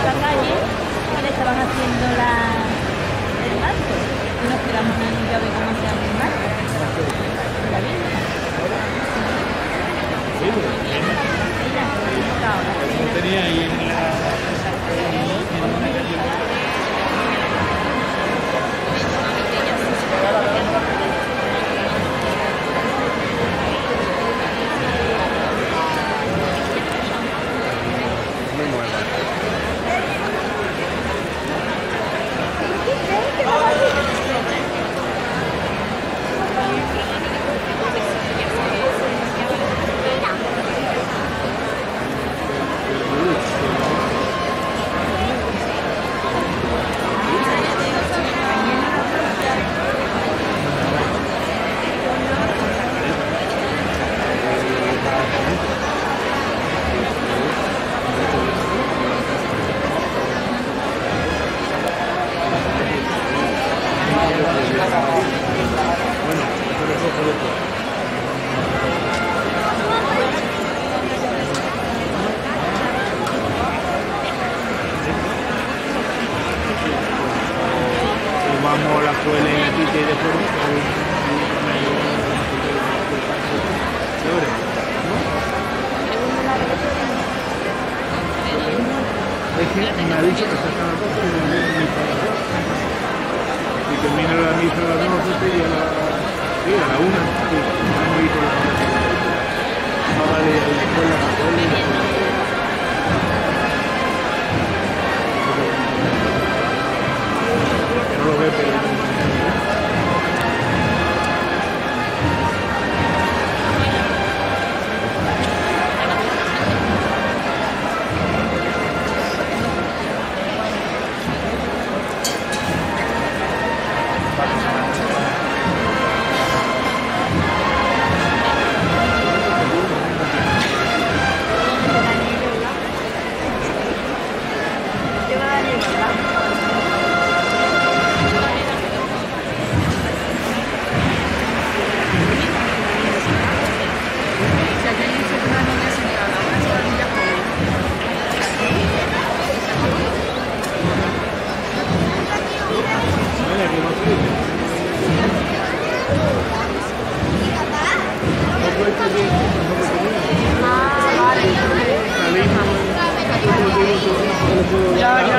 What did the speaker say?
la calle y le estaban haciendo el marco. Y nos quedamos en el a ver cómo se hace el marco. ¿La viste? Sí, como tenía ahí en la... Vamos a la escuela en aquí y después es que me ha dicho que se acaba todo y termina la misa a las 12 y a la 1 no vale a la escuela católica. No lo ve, pero... Ya,